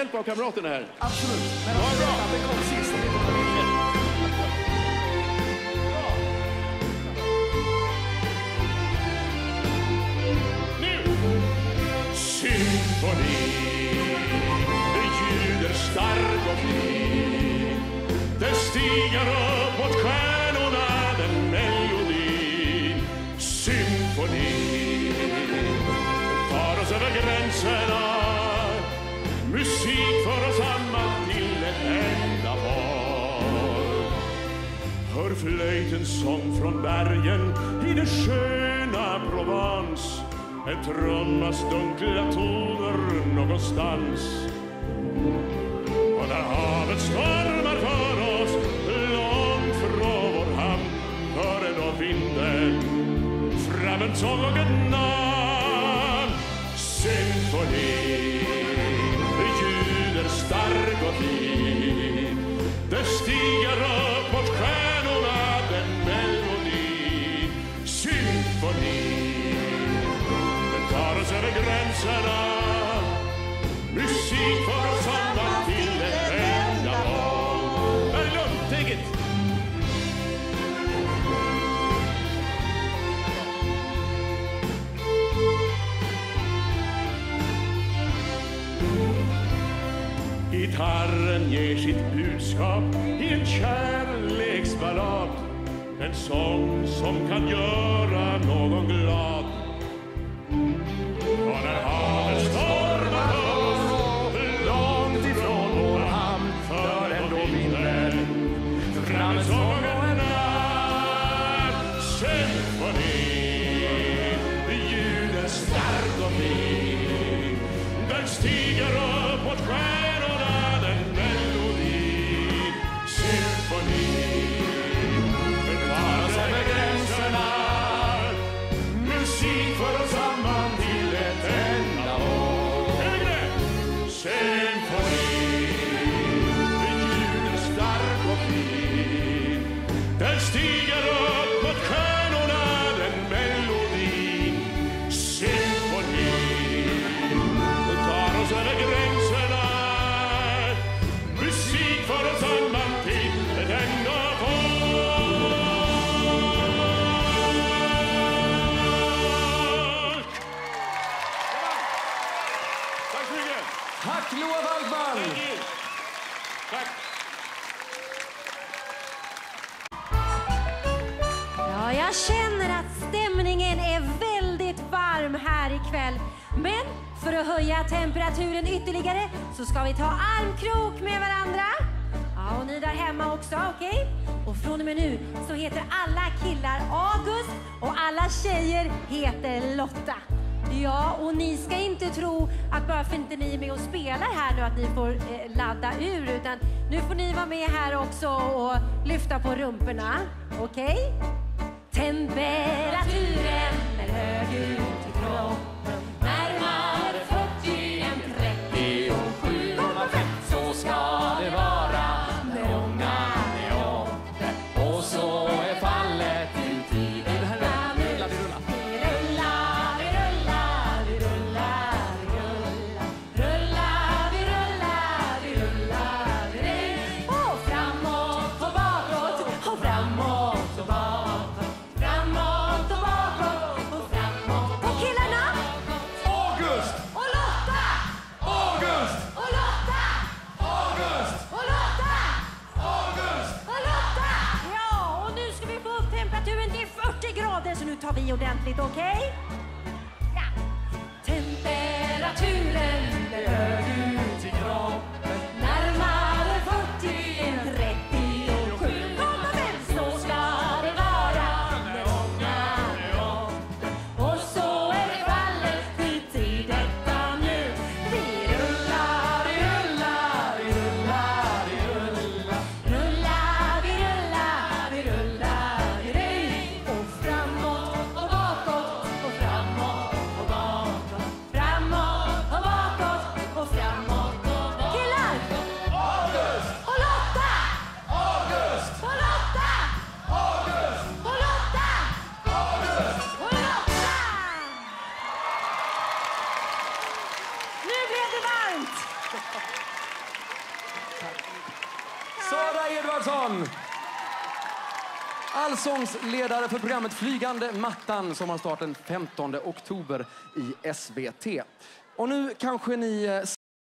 hjälp av kamraterna här. Absolut. Men de vet att det kom sist. Nu! Symfoni, ljuder stark och fri. Det stiger upp mot stjärnorna, den melodi. Symfoni tar oss över gränserna. Musik för oss samman till ett enda par. Hör flöjtens sång från bergen i det sköna Provence. En trummas dunkla toner någonstans. Och när havet stormar för oss långt från vår hamn, hör ändå vinden fram en sång och ett namn. Symfoni, ljuder stark och fin. Det stiger upp mot stjärnorna, den melodi. Symfoni, den tar oss över gränserna. Musik för oss samman till ett enda mål. Berglund, take it! Gitarren ger sitt budskap i en kärleksballad. En sång som kan göra någon glad. Och när havet stormar upp långt ifrån vår hamn, för ändå vinden fram en sång och en natt. Symfoni, ljuden stark och fin. Den stiger upp mot stjärnorna, den melodi. Symfoni, den tar oss över gränserna. Musik för oss samman till ett enda mål. Högre! Symfoni, ljuden stark och fin. Den stiger upp mot stjärnorna, den melodin. Symfoni, den tar oss över gränserna. Musik för oss samman till ett enda mål. Tack så mycket. Tack Loa Waldman! Tack. Ja, jag känner att stämningen är väldigt varm här ikväll. Men för att höja temperaturen ytterligare så ska vi ta armkrok med varandra. Ja, och ni där hemma också, okej? Och från och med nu så heter alla killar August och alla tjejer heter Lotta. Ja, och ni ska inte tro att bara för inte ni är med och spelar här nu att ni får ladda ur, utan nu får ni vara med här också och lyfta på rumporna, okej? Temperaturen är hög ut i kroppen, närmare 40 än 37,5. Så ska det vara när ångan är uppe, och så är fallet i tiden. Så nu tar vi ordentligt, okej? Ja. Temperaturen är hög ut i kroppen, närmare 40 än 37,5. Så ska det vara när ångan är uppe, och så är det fallet hit i detta nu. Vi rullar, vi rullar, vi rullar, vi rullar, rullar, vi rullar, vi rullar, vi rullar. Och framåt och bakåt och framåt. Gerda Edvardsson. Allsångsledare för programmet Flygande mattan som har start den 15 oktober i SVT. Och nu kanske ni